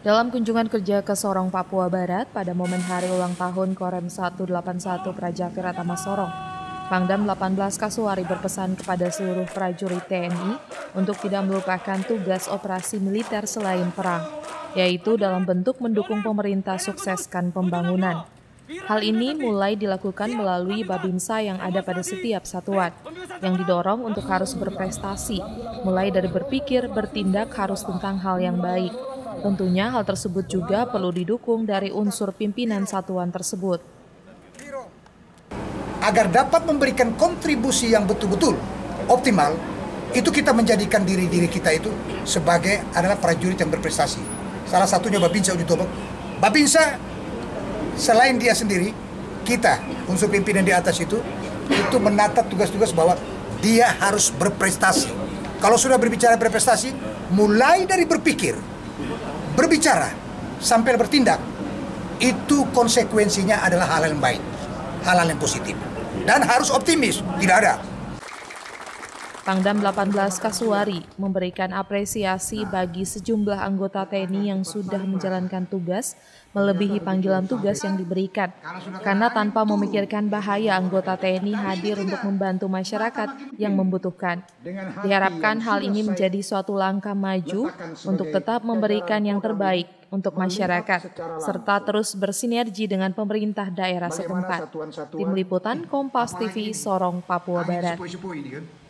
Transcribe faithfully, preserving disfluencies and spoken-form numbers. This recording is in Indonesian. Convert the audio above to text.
Dalam kunjungan kerja ke Sorong, Papua Barat pada momen hari ulang tahun Korem seratus delapan puluh satu Praja Viratama Sorong, Pangdam delapan belas Kasuari berpesan kepada seluruh prajurit T N I untuk tidak melupakan tugas operasi militer selain perang, yaitu dalam bentuk mendukung pemerintah sukseskan pembangunan. Hal ini mulai dilakukan melalui Babinsa yang ada pada setiap satuan, yang didorong untuk harus berprestasi, mulai dari berpikir, bertindak harus tentang hal yang baik. Tentunya hal tersebut juga perlu didukung dari unsur pimpinan satuan tersebut. Agar dapat memberikan kontribusi yang betul-betul optimal, itu kita menjadikan diri-diri kita itu sebagai adalah prajurit yang berprestasi. Salah satunya Babinsa Ujung Tombak. Babinsa, selain dia sendiri, kita, unsur pimpinan di atas itu, itu menata tugas-tugas bahwa dia harus berprestasi. Kalau sudah berbicara berprestasi, mulai dari berpikir, berbicara sampai bertindak, itu konsekuensinya adalah hal yang baik, hal-hal yang positif, dan harus optimis, tidak ada. Pangdam delapan belas Kasuari memberikan apresiasi bagi sejumlah anggota T N I yang sudah menjalankan tugas melebihi panggilan tugas yang diberikan, karena tanpa memikirkan bahaya anggota T N I hadir untuk membantu masyarakat yang membutuhkan. Diharapkan hal ini menjadi suatu langkah maju untuk tetap memberikan yang terbaik untuk masyarakat, serta terus bersinergi dengan pemerintah daerah setempat. Tim Liputan Kompas T V, Sorong, Papua Barat.